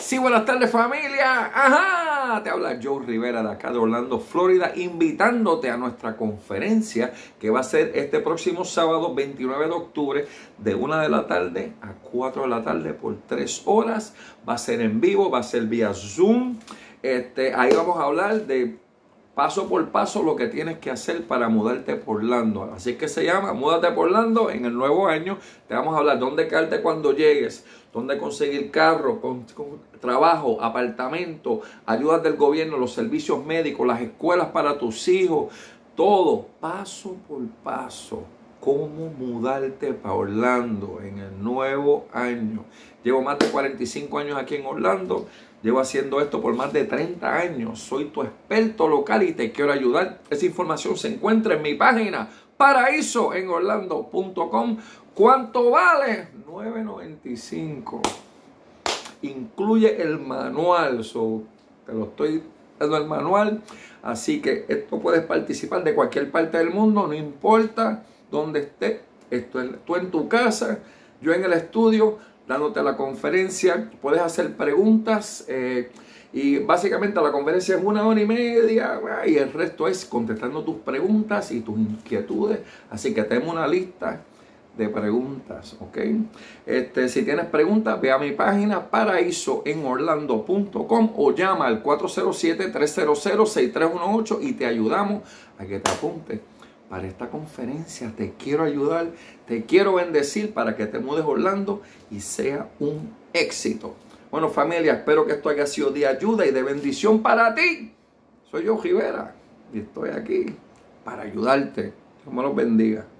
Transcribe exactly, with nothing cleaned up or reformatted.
Sí, buenas tardes familia. Ajá, te habla Joe Rivera de acá de Orlando, Florida, invitándote a nuestra conferencia que va a ser este próximo sábado veintinueve de octubre de una de la tarde a cuatro de la tarde por tres horas. Va a ser en vivo, va a ser vía Zoom. Este, ahí vamos a hablar de paso por paso lo que tienes que hacer para mudarte por Orlando. Así que se llama Múdate por Orlando en el nuevo año. Te vamos a hablar dónde quedarte cuando llegues, dónde conseguir carro, con, con trabajo, apartamento, ayudas del gobierno, los servicios médicos, las escuelas para tus hijos, todo paso por paso. Cómo mudarte para Orlando en el nuevo año. Llevo más de cuarenta y cinco años aquí en Orlando. Llevo haciendo esto por más de treinta años. Soy tu experto local y te quiero ayudar. Esa información se encuentra en mi página paraíso en orlando punto com. ¿Cuánto vale? nueve noventa y cinco. Incluye el manual. So, te lo estoy dando el manual. Así que esto puedes participar de cualquier parte del mundo. No importa dónde estés. Esto es, tú en tu casa, yo en el estudio, dándote la conferencia. Puedes hacer preguntas eh, y básicamente la conferencia es una hora y media y el resto es contestando tus preguntas y tus inquietudes. Así que tenemos una lista de preguntas, ¿ok? Este, si tienes preguntas, ve a mi página paraíso en orlando punto com o llama al cuatro cero siete, tres cero cero, seis tres uno ocho y te ayudamos a que te apuntes para esta conferencia. Te quiero ayudar, te quiero bendecir para que te mudes a Orlando y sea un éxito. Bueno, familia, espero que esto haya sido de ayuda y de bendición para ti. Soy yo, Rivera, y estoy aquí para ayudarte. Dios me los bendiga.